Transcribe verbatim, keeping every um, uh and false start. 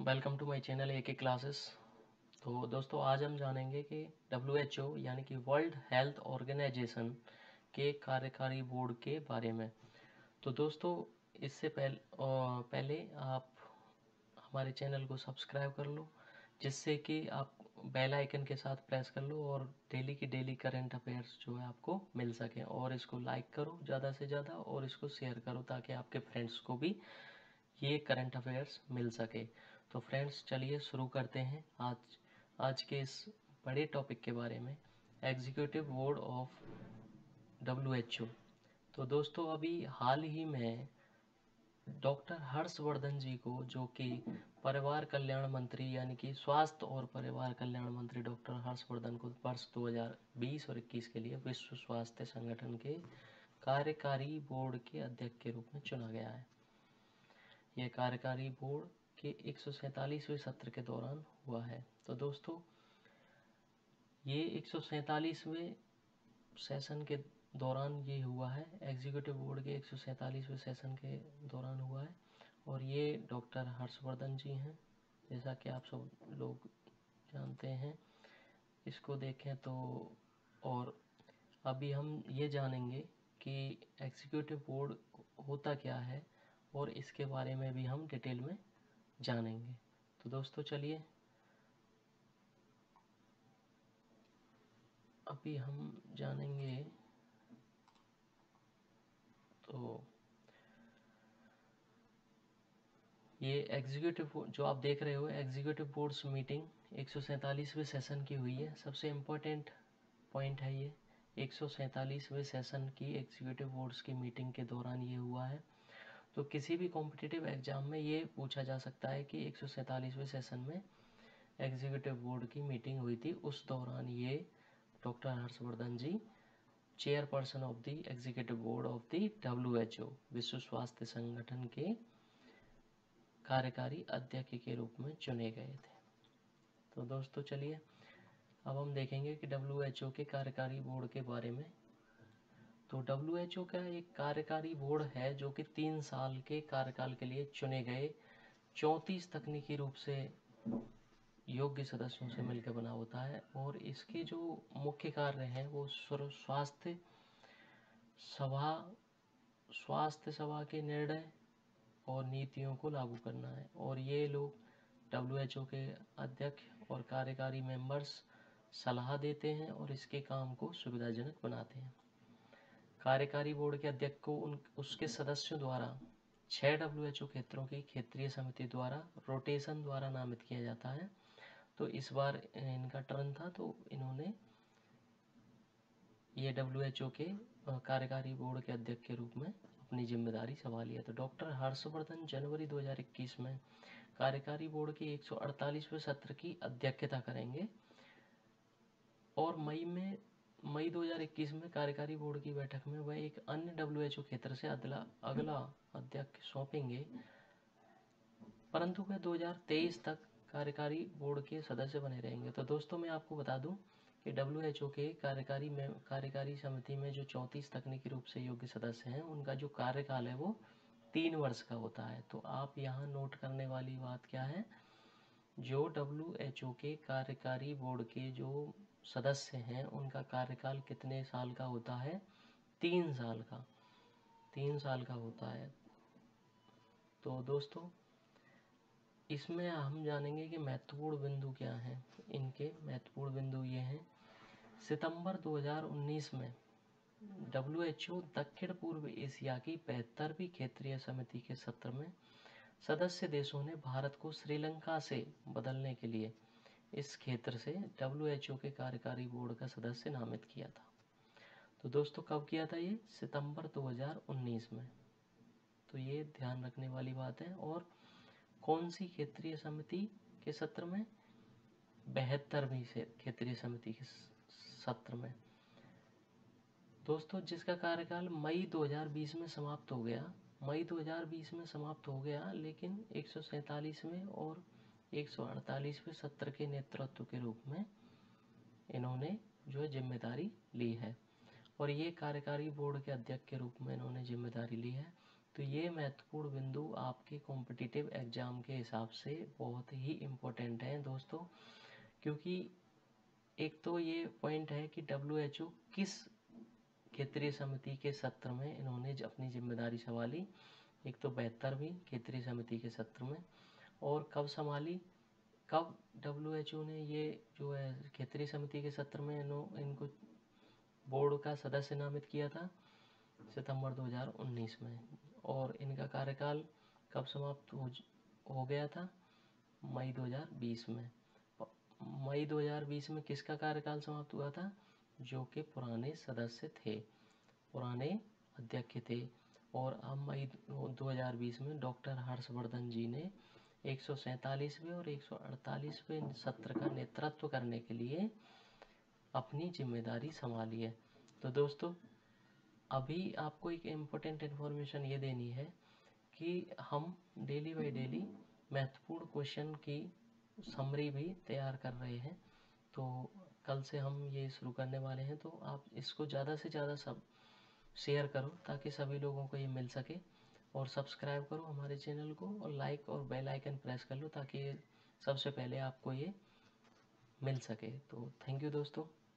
Welcome to my channel A K classes. तो दोस्तों आज हम जानेंगे कि डब्ल्यू एच ओ यानी कि वर्ल्ड हेल्थ ऑर्गेनाइजेशन के कार्यकारी बोर्ड के बारे में। तो दोस्तों इससे पहले पहले आप हमारे चैनल को सब्सक्राइब कर लो, जिससे कि आप बेल आइकन के साथ प्रेस कर लो और डेली की डेली करंट अफेयर्स जो है आपको मिल सकें। और इसको लाइक करो ज़्यादा से ज़्यादा और इसको शेयर करो ताकि आपके फ्रेंड्स को भी ये करंट अफेयर्स मिल सके। तो फ्रेंड्स चलिए शुरू करते हैं आज आज के इस बड़े टॉपिक के बारे में, executive board of W H O. तो दोस्तों अभी हाल ही में डॉक्टर हर्षवर्धन जी को, जो कि परिवार कल्याण मंत्री यानी कि स्वास्थ्य और परिवार कल्याण मंत्री डॉक्टर हर्षवर्धन को वर्ष दो हज़ार बीस और इक्कीस के लिए विश्व स्वास्थ्य संगठन के कार्यकारी बोर्ड के अध्यक्ष के रूप में चुना गया है। यह कार्यकारी बोर्ड के एक सौ सैंतालीसवें सत्र के दौरान हुआ है। तो दोस्तों ये एक सौ सैंतालीसवें सेशन के दौरान ये हुआ है, एग्जीक्यूटिव बोर्ड के एक सौ सैंतालीसवें सेशन के दौरान हुआ है। और ये डॉक्टर हर्षवर्धन जी हैं, जैसा कि आप सब लोग जानते हैं। इसको देखें तो, और अभी हम ये जानेंगे कि एग्जीक्यूटिव बोर्ड होता क्या है और इसके बारे में भी हम डिटेल में जानेंगे। तो दोस्तों चलिए अभी हम जानेंगे। तो ये एग्जीक्यूटिव जो आप देख रहे हो, एग्जीक्यूटिव बोर्ड्स मीटिंग एक सौ सैंतालीसवें सेशन की हुई है। सबसे इम्पोर्टेंट पॉइंट है ये, एक सौ सैंतालीसवें सेशन की एग्जीक्यूटिव बोर्ड्स की मीटिंग के दौरान ये हुआ है। तो किसी भी कॉम्पिटिटिव एग्जाम में ये पूछा जा सकता है कि एक सौ सैंतालीसवें सेशन में एग्जीक्यूटिव बोर्ड की मीटिंग हुई थी, उस दौरान ये doctor Harshvardhan ji chairperson of the executive board of the W H O विश्व स्वास्थ्य संगठन के कार्यकारी अध्यक्ष के रूप में चुने गए थे। तो दोस्तों चलिए अब हम देखेंगे कि डब्ल्यू एच ओ के कार्यकारी बोर्ड के बारे में। तो डब्ल्यू एच ओ का एक कार्यकारी बोर्ड है जो कि तीन साल के कार्यकाल के लिए चुने गए चौंतीस तकनीकी रूप से योग्य सदस्यों से मिलकर बना होता है। और इसके जो मुख्य कार्य हैं वो स्वास्थ्य सभा स्वास्थ्य सभा के निर्णय और नीतियों को लागू करना है। और ये लोग डब्ल्यू एच ओ के अध्यक्ष और कार्यकारी मेंबर्स सलाह देते हैं और इसके काम को सुविधाजनक बनाते हैं। कार्यकारी बोर्ड के अध्यक्ष को उन उसके सदस्यों द्वारा छः डब्ल्यू एच ओ क्षेत्रों की क्षेत्रीय समिति द्वारा रोटेशन द्वारा नामित किया जाता है। तो इस बार इनका टर्न था, तो इन्होंने ये डब्ल्यू एच ओ के कार्यकारी बोर्ड के अध्यक्ष के रूप में अपनी जिम्मेदारी संभाली है। तो डॉक्टर हर्षवर्धन जनवरी दो हज़ार इक्कीस में कार्यकारी बोर्ड के एक सौ अड़तालीसवें सत्र की अध्यक्षता करेंगे और मई में मई दो हज़ार इक्कीस में कार्यकारी बोर्ड की बैठक में वह एक अन्य डब्ल्यू एच ओ क्षेत्र से अगला अगला अध्यक्ष सौंपेंगे, परंतु वह दो हज़ार तेईस तक कार्यकारी बोर्ड के सदस्य बने रहेंगे। तो दोस्तों मैं आपको बता दूं कि डब्ल्यू एच ओ के कार्यकारी में कार्यकारी समिति में जो चौंतीस तकनीकी रूप से योग्य सदस्य हैं, उनका जो कार्यकाल है वो तीन वर्ष का होता है। तो आप यहाँ नोट करने वाली बात क्या है, जो डब्ल्यू एच ओ के कार्यकारी बोर्ड के जो सदस्य हैं उनका कार्यकाल कितने साल का होता है, तीन साल का तीन साल का होता है। तो दोस्तों इसमें हम जानेंगे कि महत्वपूर्ण बिंदु क्या हैं। इनके महत्वपूर्ण बिंदु ये हैं, सितंबर दो हज़ार उन्नीस में डब्ल्यू एच ओ दक्षिण पूर्व एशिया की बहत्तरवीं क्षेत्रीय समिति के सत्र में सदस्य देशों ने भारत को श्रीलंका से बदलने के लिए इस क्षेत्र से डब्ल्यू एच ओ के कार्यकारी बोर्ड का सदस्य नामित किया था। तो दोस्तों कब किया था ये, सितंबर दो हज़ार उन्नीस में। तो ये ध्यान रखने वाली बात है। और कौन सी क्षेत्रीय समिति के सत्र में, बहत्तरवीं से क्षेत्रीय समिति के सत्र में दोस्तों, जिसका कार्यकाल मई दो हज़ार बीस में समाप्त हो गया मई दो हज़ार बीस में समाप्त हो गया लेकिन एक सौ सैंतालीसवें और एक सौ अड़तालीसवें सत्र के नेतृत्व के रूप में इन्होंने जो है जिम्मेदारी ली है और ये कार्यकारी बोर्ड के अध्यक्ष के रूप में इन्होंने जिम्मेदारी ली है। तो ये महत्वपूर्ण बिंदु आपके कॉम्पिटिटिव एग्ज़ाम के हिसाब से बहुत ही इम्पोर्टेंट हैं दोस्तों, क्योंकि एक तो ये पॉइंट है कि डब्ल्यू एच ओ किस क्षेत्रीय समिति के सत्र में इन्होंने अपनी जिम्मेदारी संभाली। एक तो बहत्तरवीं क्षेत्रीय समिति के सत्र में, और कब संभाली, कब डब्ल्यू एच ओ ने ये जो है क्षेत्रीय समिति के सत्र में इन्हों इनको बोर्ड का सदस्य नामित किया था, सितंबर दो हज़ार उन्नीस में। और इनका कार्यकाल कब समाप्त हो हो गया था, मई दो हज़ार बीस में। मई दो हज़ार बीस में किसका कार्यकाल समाप्त हुआ था, जो कि पुराने सदस्य थे, पुराने अध्यक्ष थे। और अब मई दो हज़ार बीस में डॉक्टर हर्षवर्धन जी ने एक सौ सैंतालीसवें और एक सौ अड़तालीसवें सत्र का नेतृत्व करने के लिए अपनी जिम्मेदारी संभाली है। तो दोस्तों, अभी आपको एक इम्पोर्टेंट इन्फॉर्मेशन ये देनी है कि हम डेली बाय डेली महत्वपूर्ण क्वेश्चन की समरी भी तैयार कर रहे हैं। तो कल से हम ये शुरू करने वाले हैं, तो आप इसको ज़्यादा से ज़्यादा सब शेयर करो ताकि सभी लोगों को ये मिल सके, और सब्सक्राइब करो हमारे चैनल को, और लाइक और बेल आइकन प्रेस कर लो ताकि सबसे पहले आपको ये मिल सके। तो थैंक यू दोस्तों।